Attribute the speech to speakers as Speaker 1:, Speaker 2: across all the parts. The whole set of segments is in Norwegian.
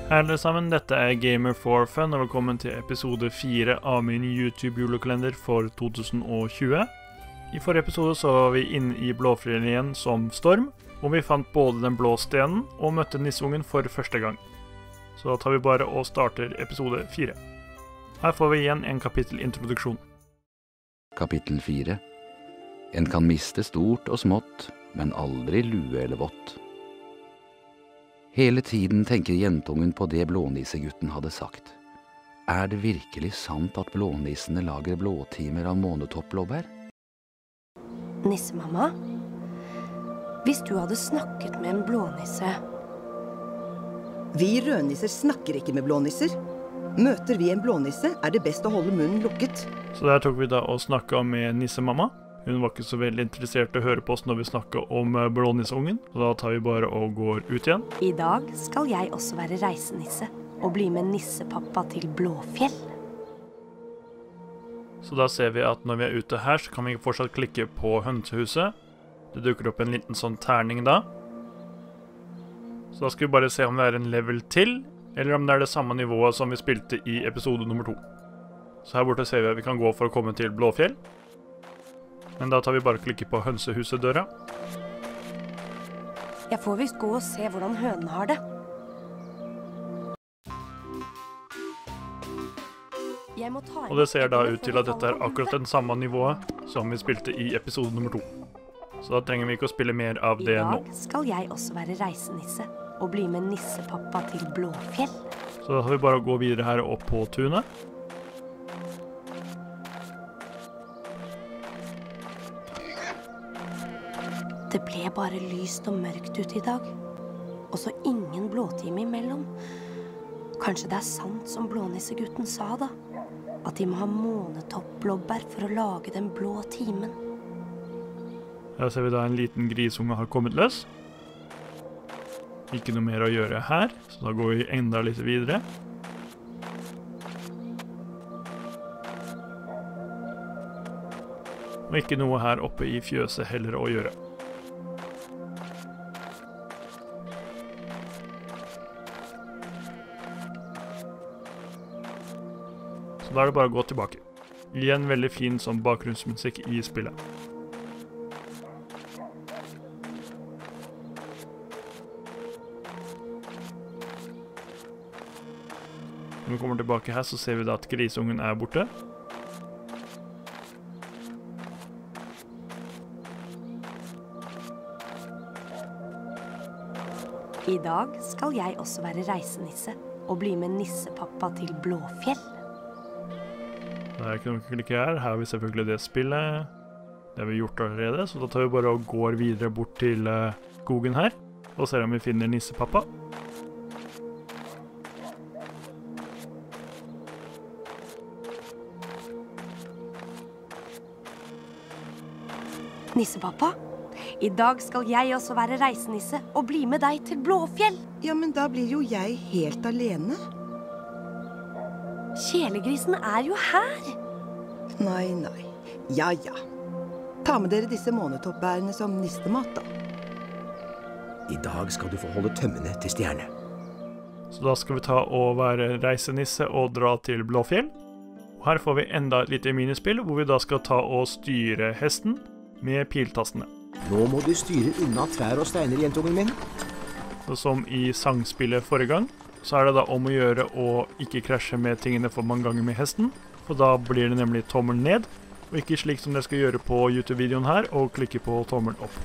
Speaker 1: Hei alle sammen, dette Gamer for Fun, og velkommen til episode 4 av min YouTube-julekalender for 2020. I forrige episode så var vi inne i Blåfjell igjen som Storm, og vi fant både den blå stenen og møtte nissungen for første gang. Så da tar vi bare og starter episode 4. Her får vi igjen en kapittelintroduksjon.
Speaker 2: Kapittel 4. En kan miste stort og smått, men aldri lue eller vått. Hele tiden tenker jentungen på det blånissegutten hadde sagt. Er det virkelig sant at blånissene lager blåtimer av månetoppblåbær?
Speaker 3: Nissemamma, hvis du hadde snakket med en blånisse...
Speaker 4: Vi rødnisser snakker ikke med blånisser. Møter vi en blånisse, er det best å holde munnen lukket.
Speaker 1: Så der tok vi da og snakket med nissemamma. Hun var ikke så veldig interessert i å høre på oss når vi snakket om blånisseungen, så da tar vi bare og går ut igjen.
Speaker 3: I dag skal jeg også være reisenisse og bli med nissepappa til Blåfjell.
Speaker 1: Så da ser vi at når vi er ute her, så kan vi fortsatt klikke på hønsehuset. Det dukker opp en liten sånn terning da. Så da skal vi bare se om det er en level til, eller om det er det samme nivået som vi spilte i episode nummer 2. Så her borte ser vi at vi kan gå for å komme til Blåfjell. Men da tar vi bare og klikker på hønsehuset-døra.
Speaker 3: Jeg får visst gå og se hvordan hønen har det.
Speaker 1: Og det ser da ut til at dette er akkurat den samme nivået som vi spilte i episode nummer 2. Så da trenger vi ikke å spille mer av det nå.
Speaker 3: I dag skal jeg også være reisenisse og bli med nissepappa til Blåfjell.
Speaker 1: Så da tar vi bare å gå videre her opp på tunet.
Speaker 3: Det ble bare lyst og mørkt ute i dag, og så ingen blåtime imellom. Kanskje det er sant som blånissegutten sa da, at de må ha månetoppblåbær for å lage den blå timen.
Speaker 1: Her ser vi da en liten grisunge har kommet løs. Ikke noe mer å gjøre her, så da går vi enda litt videre. Og ikke noe her oppe i fjøset heller å gjøre. Så da er det bare å gå tilbake. Igjen veldig fin som bakgrunnsmusikk i spillet. Når vi kommer tilbake her så ser vi da at grisungen er borte.
Speaker 3: I dag skal jeg også være reisenisse og bli med nissepappa til Blåfjell.
Speaker 1: Det er ikke noe å klikke her. Her har vi selvfølgelig det spillet. Det har vi gjort allerede, så da tar vi bare og går videre bort til skogen her, og ser om vi finner nissepappa.
Speaker 3: Nissepappa, i dag skal jeg også være reisenisse og bli med deg til Blåfjell.
Speaker 4: Ja, men da blir jo jeg helt alene.
Speaker 3: Kjælegrisen er jo her.
Speaker 4: Nei. Ja. Ta med dere disse månetoppbærene som nistemat da.
Speaker 5: I dag skal du få holde tømmene til stjerne.
Speaker 1: Så da skal vi ta og være reisenisse og dra til Blåfjell. Og her får vi enda et lite minispill, hvor vi da skal ta og styre hesten med piltastene.
Speaker 5: Nå må du styre unna trær og steiner, jentungen min.
Speaker 1: Så som i sangspillet forrige gang, så er det da om å gjøre å ikke krasje med tingene for mange ganger med hesten, for da blir det nemlig tommelen ned, og ikke slik som det skal gjøre på YouTube-videoen her, og klikke på tommelen opp.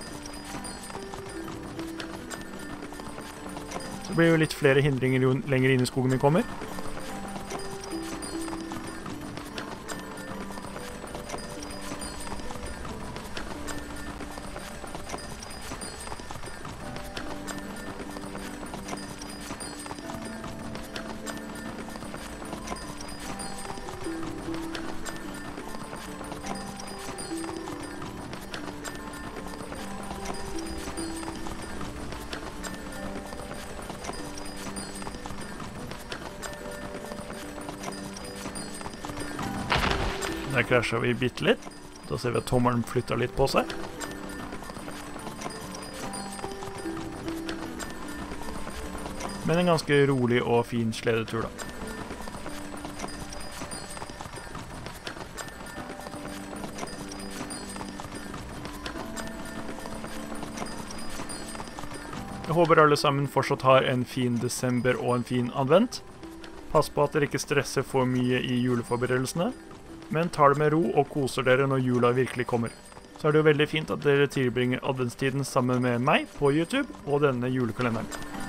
Speaker 1: Så blir det jo litt flere hindringer jo lenger inn i skogen vi kommer. Der krasjer vi bitte litt. Da ser vi at tommelen flytter litt på seg. Men en ganske rolig og fin sledetur da. Jeg håper alle sammen fortsatt har en fin desember og en fin advent. Pass på at dere ikke stresser for mye i juleforberedelsene, men tar det med ro og koser dere når jula virkelig kommer. Så er det jo veldig fint at dere tilbringer adventstiden sammen med meg på YouTube og denne julekalenderen.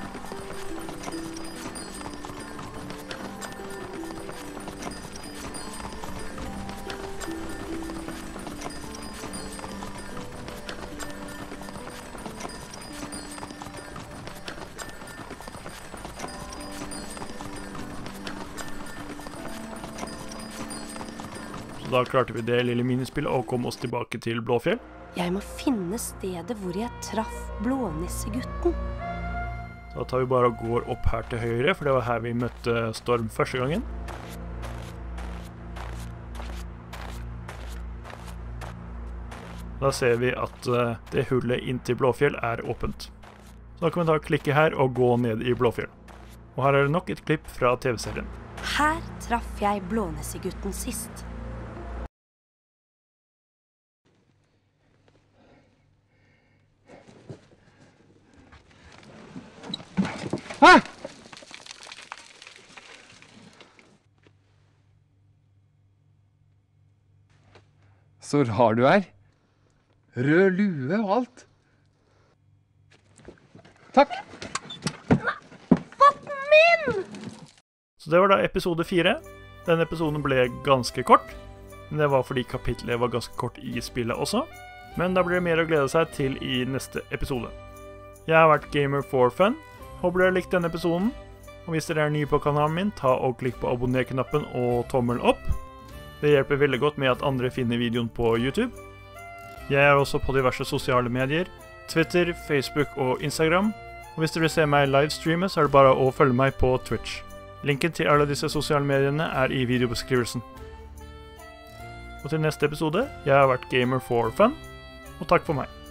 Speaker 1: Da klarte vi det lille minispillet og kom oss tilbake til Blåfjell.
Speaker 3: Jeg må finne stedet hvor jeg traff blånissegutten.
Speaker 1: Da tar vi bare og går opp her til høyre, for det var her vi møtte Storm første gangen. Da ser vi at det hullet inn til Blåfjell er åpent. Så da kan vi da klikke her og gå ned i Blåfjell. Og her er det nok et klipp fra TV-serien.
Speaker 3: Her traff jeg blånissegutten sist.
Speaker 6: Hæ? Så rar du er. Rød lue og alt. Takk.
Speaker 1: Så det var da episode 4. Denne episoden ble ganske kort, men det var fordi kapitlet var ganske kort i spillet også. Men da blir det mer å glede seg til i neste episode. Jeg har vært Gamer for Fun. Håper dere har likt denne episoden. Og hvis dere er nye på kanalen min, ta og klikk på abonner-knappen og tommel opp. Det hjelper veldig godt med at andre finner videoen på YouTube. Jeg er også på diverse sosiale medier, Twitter, Facebook og Instagram. Og hvis dere vil se meg livestreame, så er det bare å følge meg på Twitch. Linken til alle disse sosiale mediene er i videobeskrivelsen. Og til neste episode, jeg har vært Gamer for Fun, og takk for meg.